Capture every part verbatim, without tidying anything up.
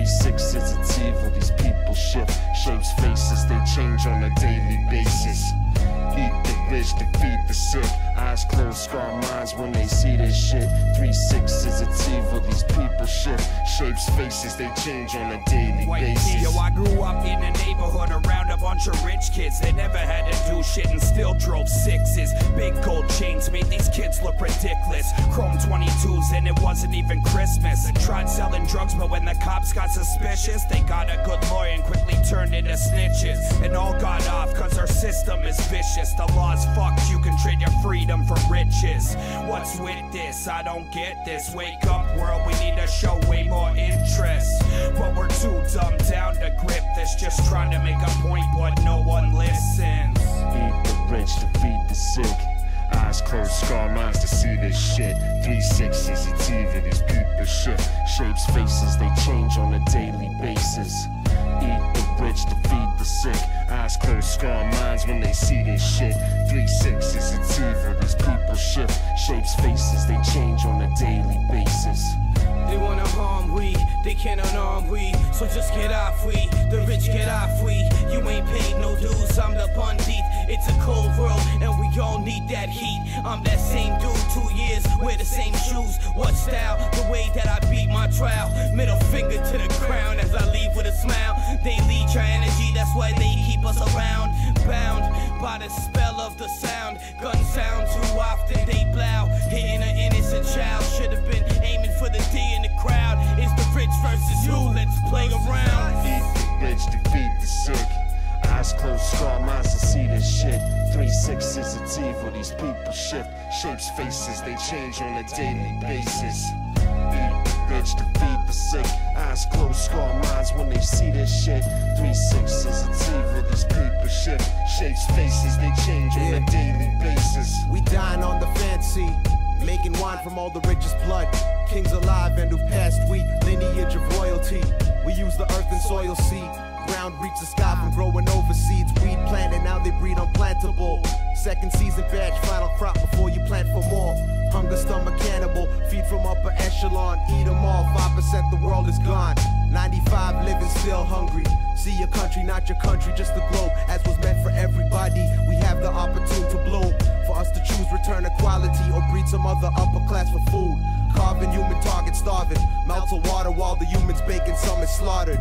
three sixty, it's evil, these people shift. Shapes, faces, they change on a daily basis. Eat the rich to feed the sick. Eyes closed, scar minds when they see this shit. three sixties, it's evil, these people shift. Shapes, faces, they change on a daily basis. Yo, I grew up in a neighborhood around a bunch of rich kids. They never had to do shit and still drove sixes. Big gold chains made these kids look ridiculous. Chrome twenty-twos and it wasn't even Christmas. They tried selling drugs, but when the cops got suspicious, they got a good lawyer and quickly turned into snitches. And all got off cause our system is vicious. The law's fucked, you can trade your freedom for riches. What's with this? I don't get this. Wake up world, we need to show way more interest. But we're too dumb down to grip this. Just trying to make a point but no one listens. Eat the rich to feed the sick. Eyes closed, scar minds to see this shit. three sixties, it's evil, these people shift. Shapes, faces, they change on a daily basis. Eat the rich to feed the sick. Eyes closed, scar minds when they see this shit. three sixties, it's evil, these people shift. Shapes, faces, they change on a daily basis. They wanna harm we, they can't unarm we. So just get off we, the rich get off we. You ain't paid no dues, I'm the pundit. It's a cold world and we all need that heat. I'm that same dude, two years, wear the same shoes. What style? The way that I beat my trial. Middle finger to the crown as I leave with a smile. They leech our energy, that's why they keep us around. Bound by the spell of the sound. Guns sound too often, they blow. Hitting an innocent child, should've been aiming for the D in the crowd. It's the rich versus you, let's play around. Eat the rich to feed the sick. Eyes closed, scar minds to see this shit. three sixties, it's evil, these people shift. Shapes, faces, they change on a daily basis. Eat the rich to feed the sick. Eyes closed, scar minds when they see this shit. three sixties, it's evil, these people shift. Shapes, faces, they change on a daily basis. We dine on the fancy, making wine from all the richest blood. Kings alive and who passed, we lineage of royalty. We use the earth and soil seed. Ground reach the sky from growing over seeds. Weed planted, now they breed unplantable. Second season batch, final crop before you plant for more. Hunger stomach cannibal, feed from upper echelon. Eat them all, five percent the world is gone. ninety-five living still hungry. See your country, not your country, just the globe. As was meant for everybody, we have the opportunity to bloom. For us to choose return equality or breed some other upper class for food. Carving human targets, starving. Melt the water while the humans baking, some is slaughtered.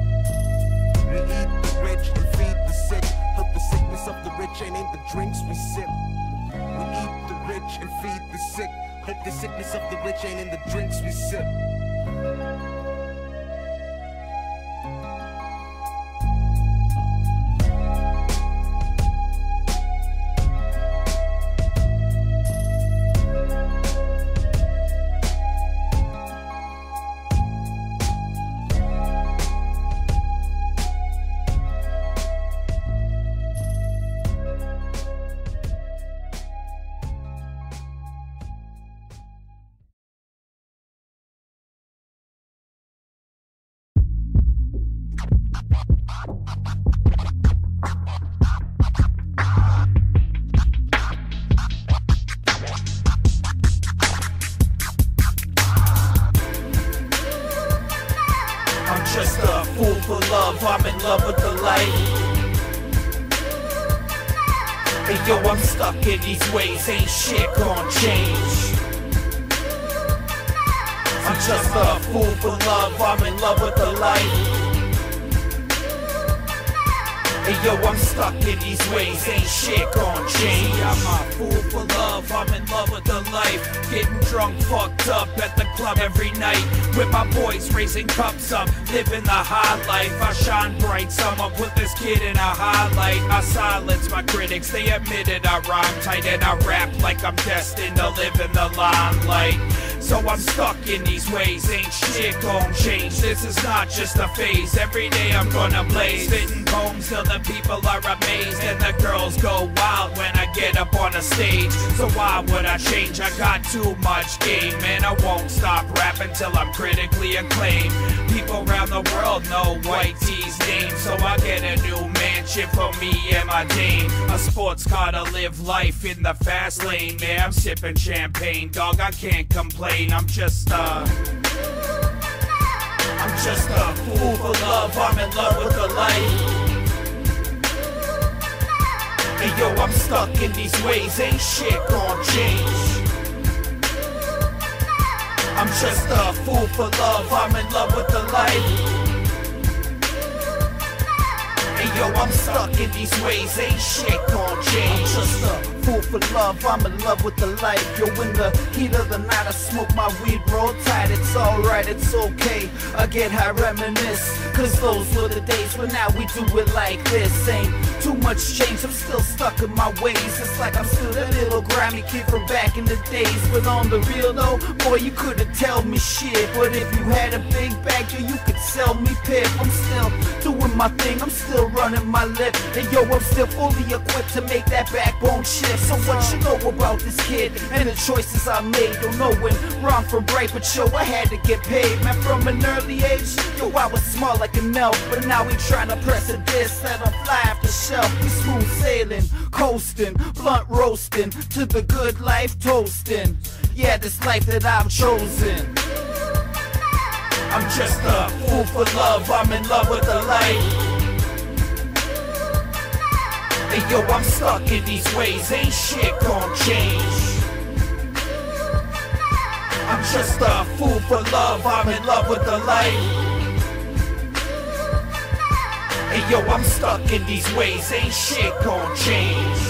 We eat the rich and feed the sick. Hope the sickness of the rich ain't in the drinks we sip. We eat the rich and feed the sick. Hope the sickness of the rich ain't in the drinks we sip. Just a fool for love, I'm in love with the light. Hey yo, I'm stuck in these ways, ain't shit gon' change. I'm just a fool for love, I'm in love with the light. Hey yo, I'm stuck in these ways, ain't shit gon' change. I'm a fool for love, I'm in love with the life. Getting drunk, fucked up at the club every night. With my boys raising cups up, living the high life. I shine bright, summer put this kid in a highlight. I silence my critics, they admitted I rhyme tight. And I rap like I'm destined to live in the limelight. So I'm stuck in these ways, ain't shit gon' change. This is not just a phase, every day I'm gonna blaze. Spitting poems till the people are amazed. And the girls go wild when I get up on a stage. So why would I change? I got too much game. And I won't stop rapping till I'm critically acclaimed. People around the world know White T's name. So I get a new mansion for me and my dame. A sports car to live life in the fast lane. Man, I'm sipping champagne, dog, I can't complain. I'm just uh I'm just a fool for love, I'm in love with the life. And yo, I'm stuck in these ways, ain't shit gon' change. I'm just a fool for love, I'm in love with the life. And yo, I'm stuck in these ways, ain't shit gon' change. I'm just a fool for love, I'm in love with the life. Yo, in the heat of the night I smoke my weed roll tight. It's alright, it's okay, I get high, reminisce. Cause those were the days when now we do it like this. Ain't too much change, I'm still stuck in my ways. It's like I'm still that little grimy kid from back in the days. But on the real though, boy, you couldn't tell me shit. But if you had a big bag, yo, you could sell me pip. I'm still doing my thing, I'm still running my lip. And yo, I'm still fully equipped to make that backbone shift. So what you know about this kid and the choices I made? Don't know when wrong from right, but yo, I had to get paid. Man, from an early age, yo, I was small like an elf. But now we trying to press a diss that I fly off the shelf. We smooth sailing, coasting, blunt roasting, to the good life toasting. Yeah, this life that I've chosen. I'm just a fool for love, I'm in love with the life. And yo, I'm stuck in these ways, ain't shit gon' change. I'm just a fool for love, I'm in love with the life. And yo, I'm stuck in these ways, ain't shit gon' change.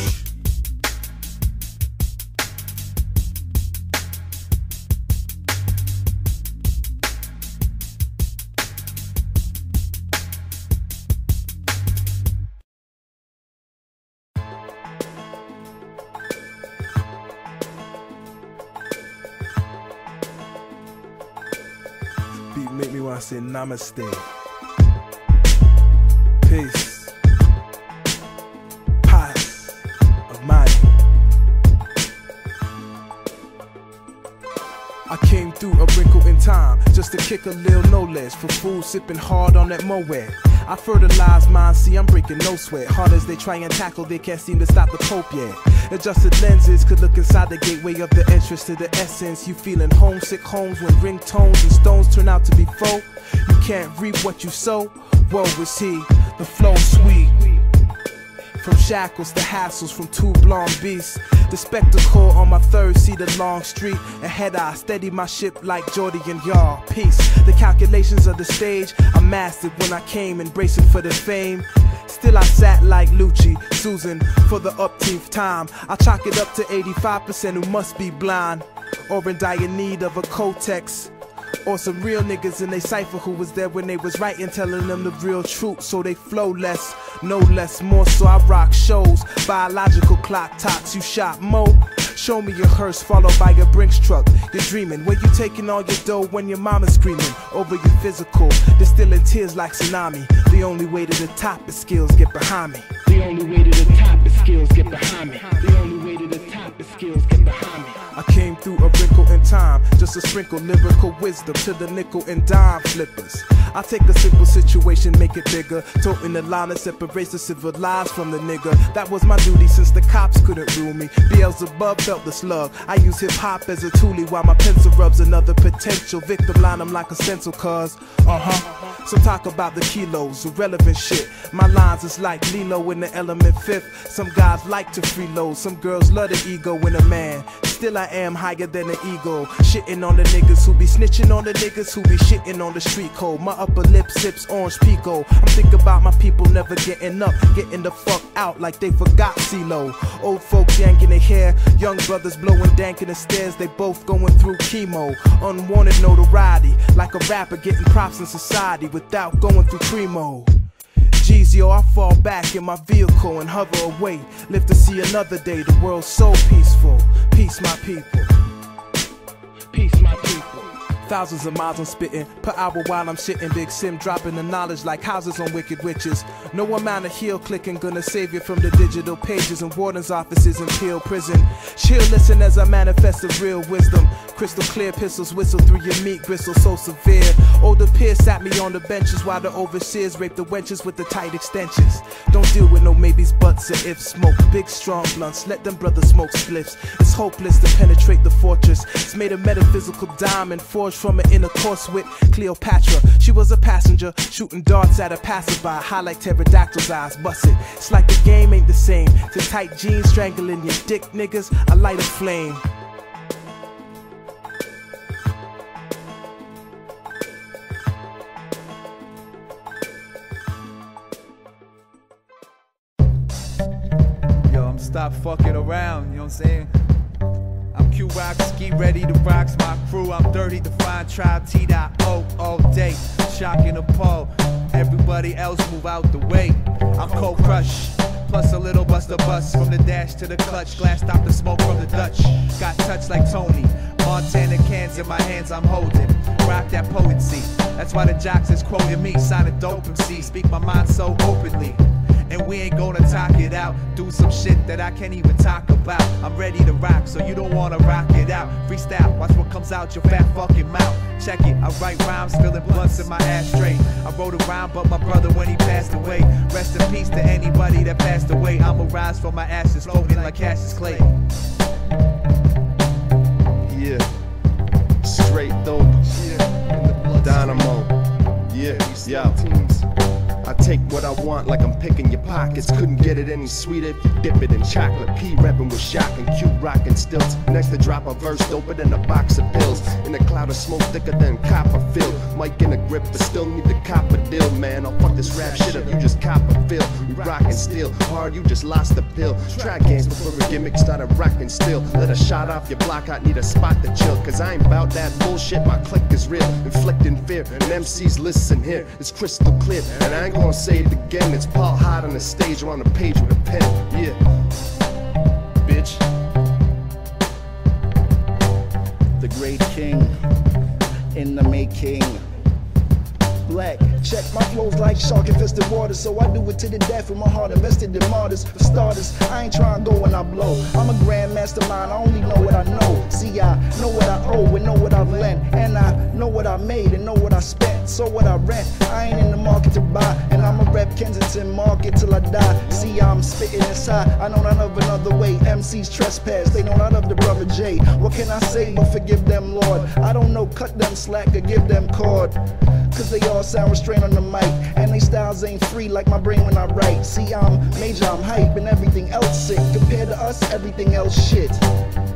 Beat make me wanna say namaste. Peace. Paz of mind. I came through a wrinkle in time just to kick a little no less for fools sipping hard on that Moet. I fertilize mine, see I'm breaking no sweat. Hard as they try and tackle, they can't seem to stop the pope yet. Adjusted lenses could look inside the gateway of the entrance to the essence. You feeling homesick homes when ringtones and stones turn out to be faux. You can't reap what you sow. Woe is he, the flow sweet. From shackles to hassles, from two blonde beasts. The spectacle on my third seat, a long street. Ahead I steady my ship like Jordy and Yar. Peace. The calculations of the stage I mastered when I came, embracing for the fame. Still I sat like Lucci, Susan, for the upteenth time. I chalk it up to eighty-five percent who must be blind, or in dire need of a Kotex. Or some real niggas in they cipher who was there when they was writing, telling them the real truth, so they flow less, no less, more so I rock shows. Biological clock tops, you shot mo. Show me your hearse followed by your Brinks truck. You're dreaming, where you taking all your dough when your mama's screaming over your physical, distilling tears like tsunami. The only way to the top is skills, get behind me. The only way to the top is skills, get behind me. The only way to the top is skills, get behind me. I came through a wrinkle in time, just a sprinkle lyrical wisdom to the nickel and dime flippers. I take a simple situation, make it bigger, toting the line that separates the civilized from the nigga. That was my duty since the cops couldn't rule me. Beelzebub felt the slug. I use hip hop as a toolie while my pencil rubs another potential victim. Line him like a stencil, cuz uh-huh. Some talk about the kilos, irrelevant shit. My lines is like Lilo in the element fifth. Some guys like to freeload, some girls love the ego in a man. Still I am higher than the ego. Shitting on the niggas who be snitching on the niggas who be shitting on the street code. My upper lip sips orange pico. I'm thinking about my people never getting up, getting the fuck out like they forgot CeeLo. Old folks yanking their hair, young brothers blowing dank in the stairs. They both going through chemo. Unwanted notoriety, like a rapper getting props in society without going through primo. Jeez, yo, I fall back in my vehicle and hover away. Live to see another day, the world's so peaceful. Peace, my people. Peace, my people. Thousands of miles I'm spitting per hour while I'm shitting. Big Sim dropping the knowledge like houses on wicked witches. No amount of heel clicking gonna save you from the digital pages and warden's offices in Peel prison. Chill, listen as I manifest the real wisdom. Crystal clear pistols whistle through your meat gristle so severe. Older peers sat me on the benches while the overseers raped the wenches with the tight extensions. Don't deal with no maybes, buts, or if smoke. Big strong blunts, let them brothers smoke spliffs. It's hopeless to penetrate the fortress. It's made of metaphysical diamond forged indulged from an intercourse with Cleopatra. She was a passenger, shooting darts at a passerby, high like pterodactyl's eyes, bust it. It's like the game ain't the same. The tight jeans strangling your dick, niggas, I light a flame. Yo, I'm stop fucking around, you know what I'm saying? I'm Q-Rock, ski ready to rocks my crew. I'm dirty to find tribe, T-O all day. Shocking the pole, everybody else move out the way. I'm cold crush, plus a little buster bust. From the dash to the clutch, glass stop the smoke from the Dutch. Got touch like Tony, Montana cans in my hands I'm holding. Rock that potency, that's why the jocks is quoting me. Sign a dope M C, speak my mind so openly. And we ain't gonna talk it out, do some shit that I can't even talk about. I'm ready to rock, so you don't wanna rock it out. Freestyle, watch what comes out your fat fucking mouth. Check it, I write rhymes, filling blunts in my ashtray. I wrote a rhyme, but my brother when he passed away. Rest in peace to anybody that passed away. I'ma rise from my ashes, floating like Cassius Clay. Yeah, straight dope, yeah. Dynamo, yeah, yeah. I take what I want like I'm picking your pockets. Couldn't get it any sweeter if you dip it in chocolate. P reppin' with shock and cute rockin' stilts. Next to drop a verse doper than a box of pills. In a cloud of smoke thicker than Copperfield. Mic in a grip but still need the copper deal, man. I'll fuck this rap shit up, you just cop a feel. We rockin' still hard, you just lost the pill. Try games before a gimmick started rockin' still. Let a shot off your block, I need a spot to chill. Cause I ain't bout that bullshit, my click is real. Inflicting fear, and M Cs listen here. It's crystal clear, and I ain't gonna say it again. It's Paul hot on the stage or on the page with a pen. Yeah, bitch. The great king in the making. Black, check my flows like shark infested water. So I do it to the death with my heart invested in martyrs. For starters, I ain't trying to go when I blow. I'm a grand mastermind, I only know what I know. See, I know what I owe and know what I've lent. And I know what I made and know what I spent. So what I rent, I ain't in the market to buy. And I'ma rep Kensington Market till I die. See, I'm spitting this high, I know not of another way. M Cs trespass, they know not of the brother J. What can I say but forgive them, Lord? I don't know, cut them slack or give them cord. Cause they all sound restrained on the mic. And they styles ain't free like my brain when I write. See, I'm major, I'm hype, and everything else sick. Compared to us, everything else shit.